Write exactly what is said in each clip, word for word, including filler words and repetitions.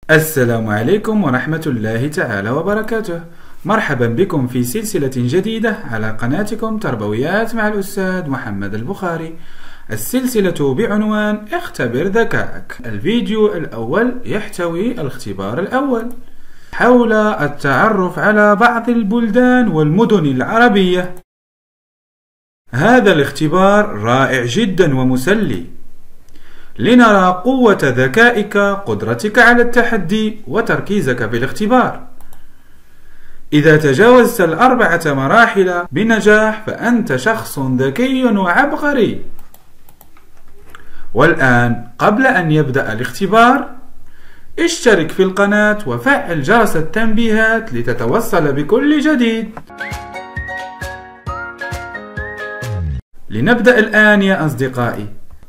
السلام عليكم ورحمة الله تعالى وبركاته. مرحبا بكم في سلسلة جديدة على قناتكم تربويات مع الأستاذ محمد البخاري. السلسلة بعنوان اختبر ذكاءك. الفيديو الأول يحتوي الاختبار الأول حول التعرف على بعض البلدان والمدن العربية. هذا الاختبار رائع جدا ومسلي لنرى قوة ذكائك، قدرتك على التحدي وتركيزك بالاختبار. إذا تجاوزت الأربعة مراحل بنجاح فأنت شخص ذكي وعبقري. والآن قبل أن يبدأ الاختبار اشترك في القناة وفعل جرس التنبيهات لتتوصل بكل جديد. لنبدأ الآن يا أصدقائي.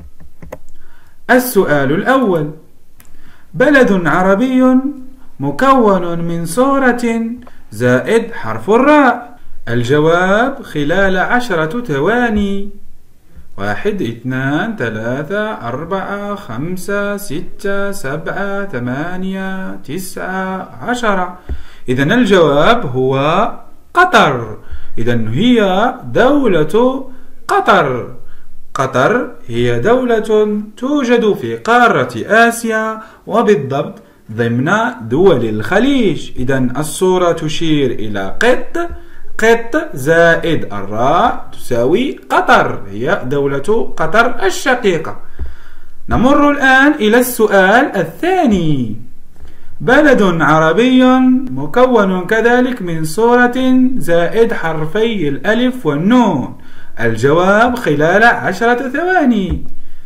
السؤال الأول: بلد عربي مكون من صورة زائد حرف الراء. الجواب خلال عشرة ثواني. واحد اثنان ثلاثة أربعة خمسة ستة سبعة ثمانية تسعة عشرة. إذن الجواب هو قطر. إذن هي دولة قطر. قطر هي دولة توجد في قارة آسيا، وبالضبط ضمن دول الخليج. إذن الصورة تشير إلى قط. قط زائد الراء تساوي قطر، هي دولة قطر الشقيقة. نمر الآن إلى السؤال الثاني: بلد عربي مكون كذلك من صورة زائد حرفي الألف والنون. الجواب خلال عشرة ثواني.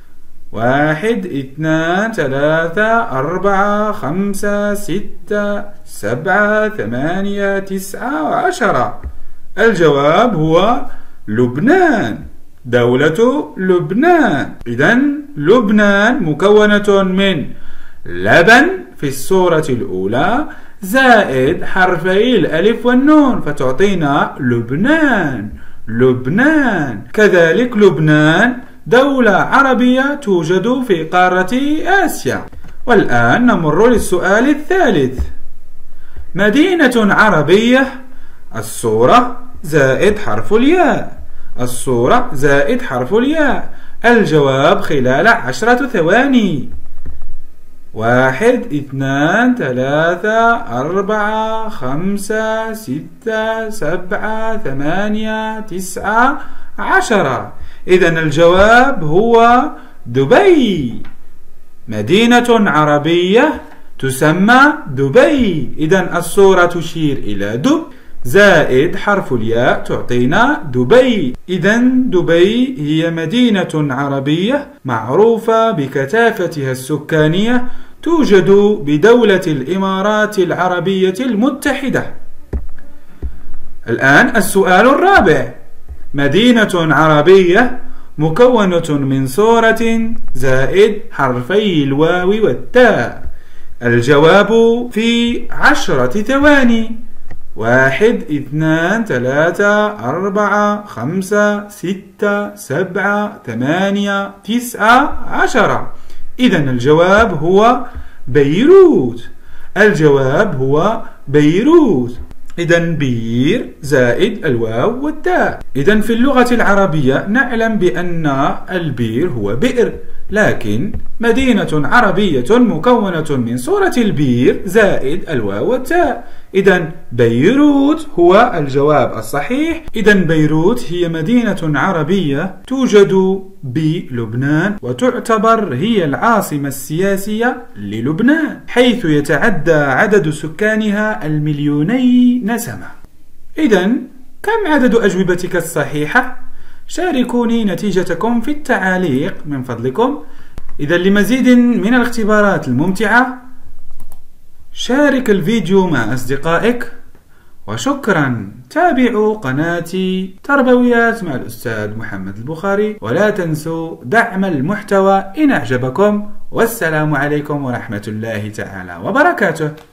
واحد اثنان ثلاثة أربعة خمسة ستة سبعة ثمانية تسعة وعشرة. الجواب هو لبنان، دولة لبنان. إذن لبنان مكونة من لبن في الصورة الأولى زائد حرفي الألف والنون فتعطينا لبنان. لبنان كذلك لبنان دولة عربية توجد في قارة آسيا. والآن نمر للسؤال الثالث: مدينة عربية. الصورة زائد حرف الياء. الصورة زائد حرف الياء. الجواب خلال عشرة ثواني. واحد اثنان ثلاثة أربعة خمسة ستة سبعة ثمانية تسعة عشرة. إذن الجواب هو دبي. مدينة عربية تسمى دبي. إذن الصورة تشير إلى دب زائد حرف الياء تعطينا دبي. إذن دبي هي مدينة عربية معروفة بكثافتها السكانية، توجد بدولة الإمارات العربية المتحدة. الآن السؤال الرابع: مدينة عربية مكونة من صورة زائد حرفي الواو والتاء. الجواب في عشرة ثواني. واحد اثنان ثلاثة أربعة خمسة ستة سبعة ثمانية تسعة عشرة. إذن الجواب هو بيروت. الجواب هو بيروت. إذن بير زائد الواو والتاء. إذن في اللغة العربية نعلم بأن البير هو بئر، لكن مدينة عربية مكونة من صورة البير زائد الواو والتاء. إذن بيروت هو الجواب الصحيح. إذن بيروت هي مدينة عربية توجد بلبنان، وتعتبر هي العاصمة السياسية للبنان، حيث يتعدى عدد سكانها المليوني نسمة. إذن كم عدد أجوبتك الصحيحة؟ شاركوني نتيجتكم في التعاليق من فضلكم. إذا لمزيد من الاختبارات الممتعة شارك الفيديو مع أصدقائك، وشكرا. تابعوا قناتي تربويات مع الأستاذ محمد البخاري، ولا تنسوا دعم المحتوى إن أعجبكم. والسلام عليكم ورحمة الله تعالى وبركاته.